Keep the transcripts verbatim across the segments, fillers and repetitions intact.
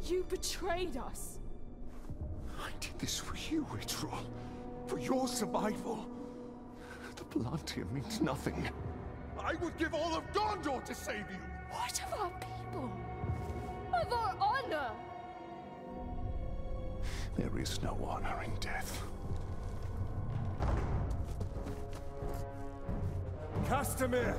You betrayed us. I did this for you, Itrol. For your survival. The Palantir means nothing. I would give all of Gondor to save you! What of our people? Of our honor? There is no honor in death. Castamir!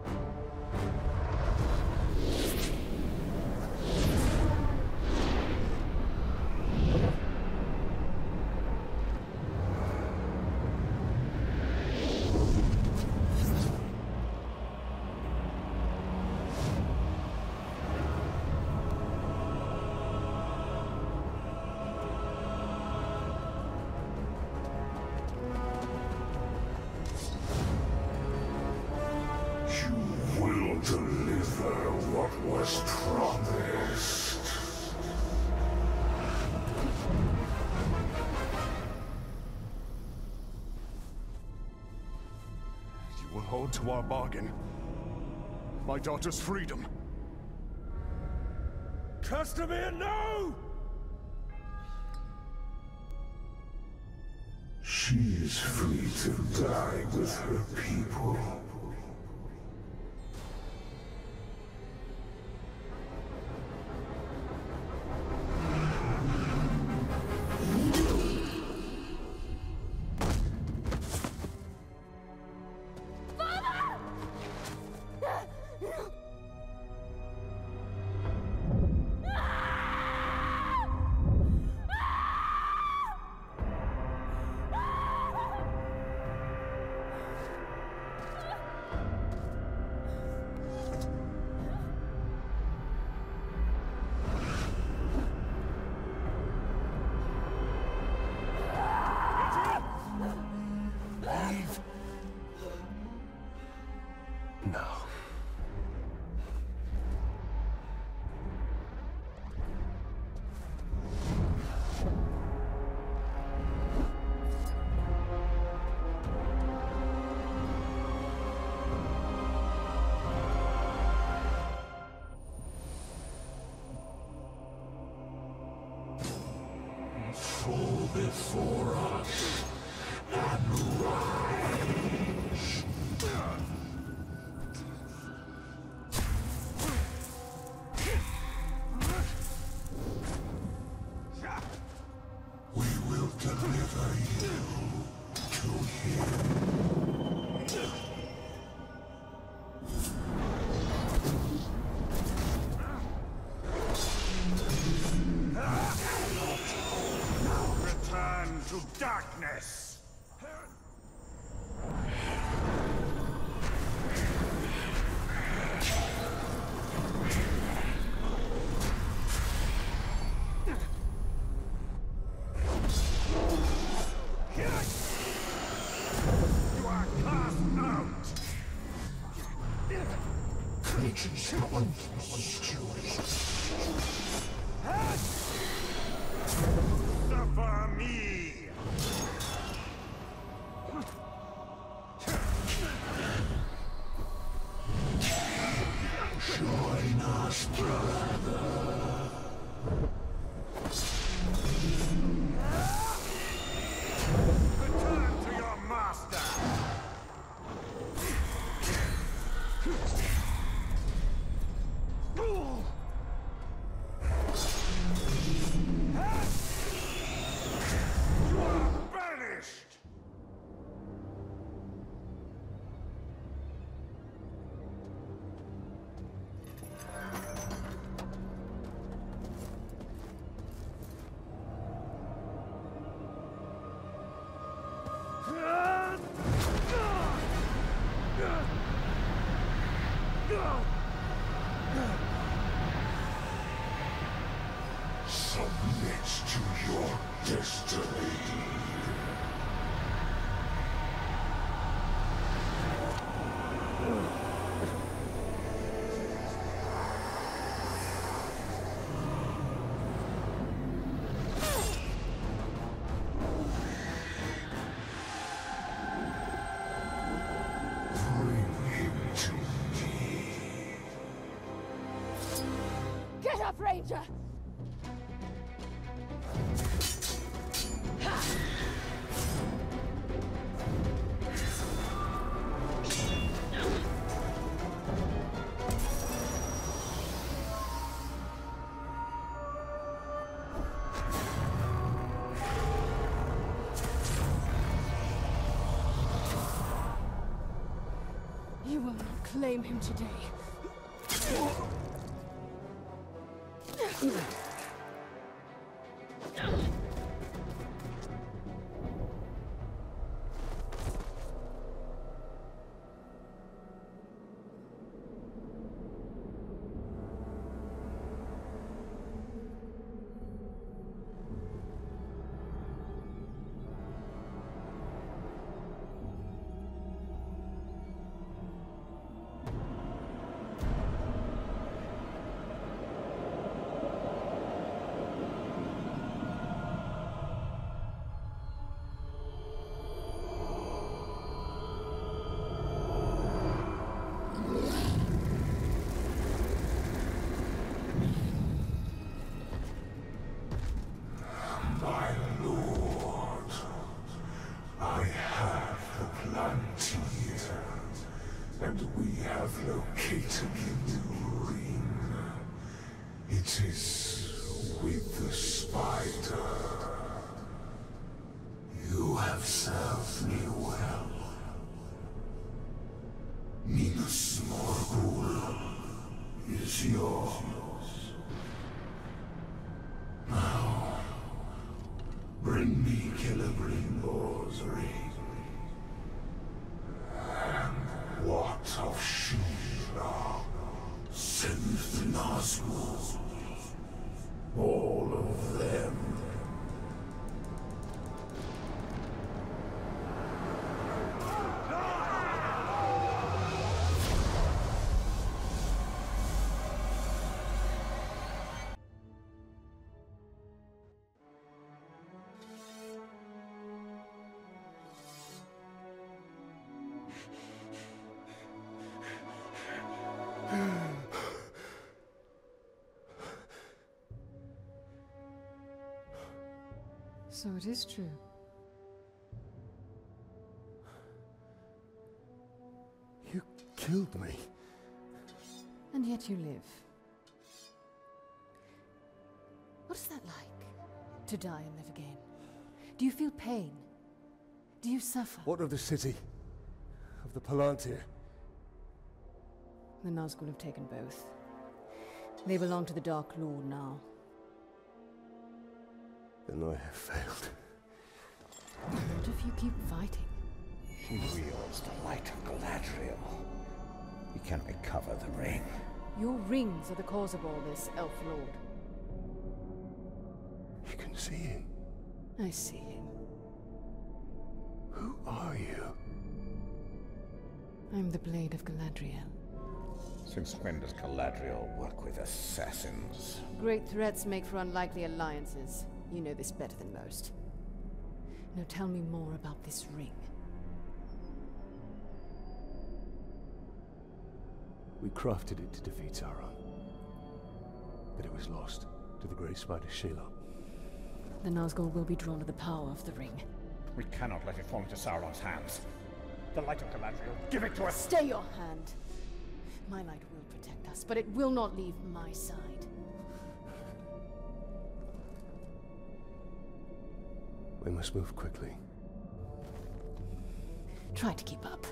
Hold to our bargain. My daughter's freedom. Castamir, no! She is free to die with her people. Fall before us and rise. We will deliver you to him. Return to darkness! You are cast out! Creatures unleashed you. Suffer me! Join us, brother. Return to your master! You are banished! Submit to your destiny. Bring him to me. Get up, Ranger! claim him today. And we have located the new ring. It is with the spider. You have served me well. Minas Morgul is yours. Now, bring me Celebrimbor's ring. What of Sheila? Send the Nazgûl. All of them. So it is true. You killed me. And yet you live. What is that like? To die and live again? Do you feel pain? Do you suffer? What of the city? Of the Palantir? The Nazgûl have taken both. They belong to the Dark Lord now. Then I have failed. What if you keep fighting? He wields the light of Galadriel. He can recover the ring. Your rings are the cause of all this, Elf Lord. You can see him. I see him. Who are you? I'm the Blade of Galadriel. Since when does Galadriel work with assassins? Great threats make for unlikely alliances. You know this better than most. Now tell me more about this ring. We crafted it to defeat Sauron. But it was lost to the Grey Spider Shelob. The Nazgûl will be drawn to the power of the ring. We cannot let it fall into Sauron's hands. The light of Galadriel, give it to us! Stay your hand! My light will protect us, but it will not leave my side. We must move quickly. Try to keep up.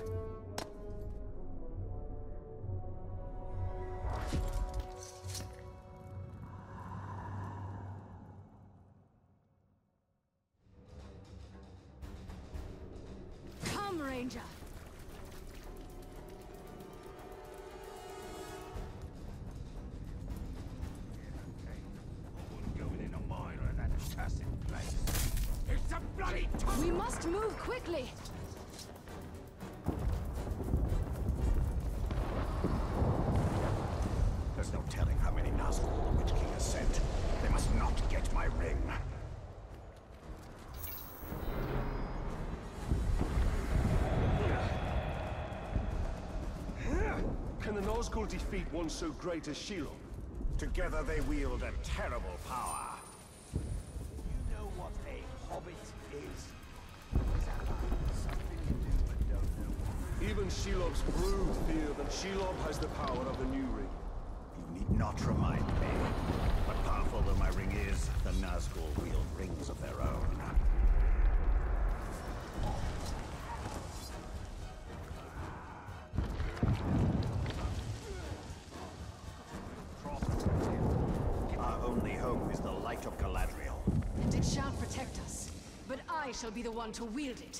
Come, Ranger! We must move quickly! There's no telling how many Nazgûl the Witch King has sent. They must not get my ring. Can the Nazgûl defeat one so great as Shelob? Together they wield a terrible power. You know what a hobbit is? Is that like something you do but don't know why? Even Shelob's brood fear that Shelob has the power of the new ring. You need not remind me. But powerful though my ring is, the Nazgûl wield rings of their own. is the light of Galadriel. And it shall protect us. But I shall be the one to wield it.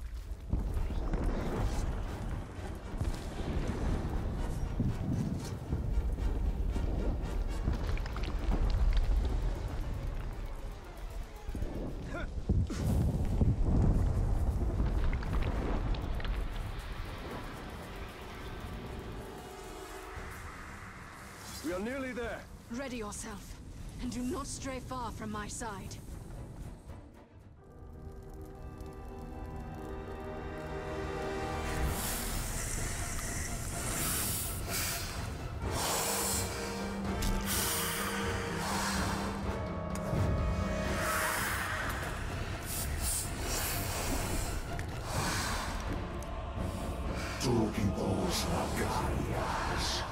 We are nearly there. Ready yourself, and do not stray far from my side. Tugibos Nagarias.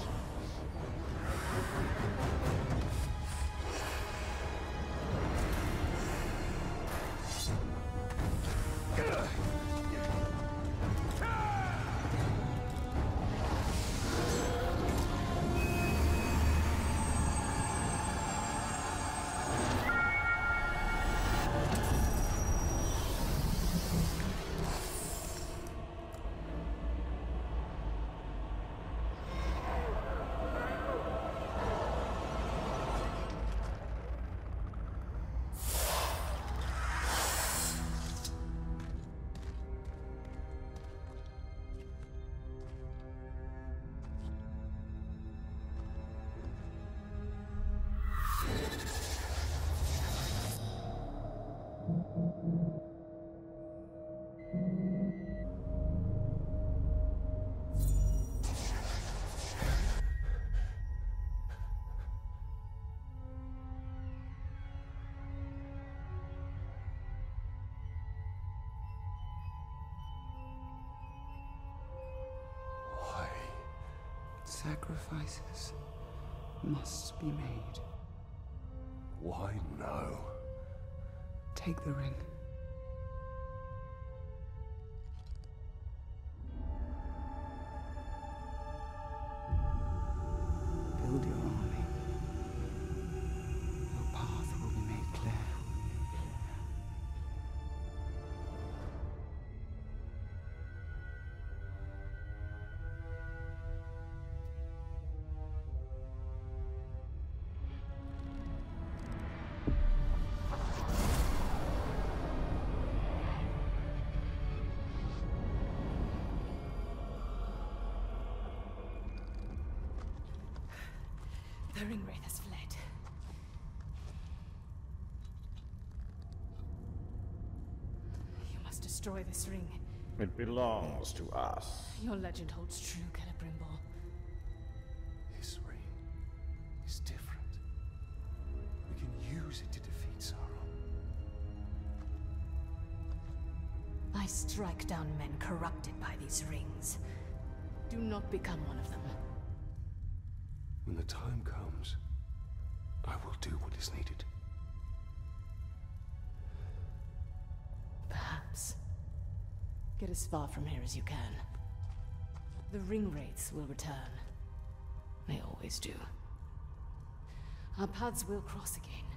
Sacrifices must be made. Why no? Take the ring. Build your army. Your path will be made clear. The Ringwraith has fled. You must destroy this ring. It belongs to us. Your legend holds true, Celebrimbor. This ring is different. We can use it to defeat Sauron. I strike down men corrupted by these rings. Do not become one of them. When the time comes, I will do what is needed. Perhaps. Get as far from here as you can. The Ringwraiths will return. They always do. Our paths will cross again.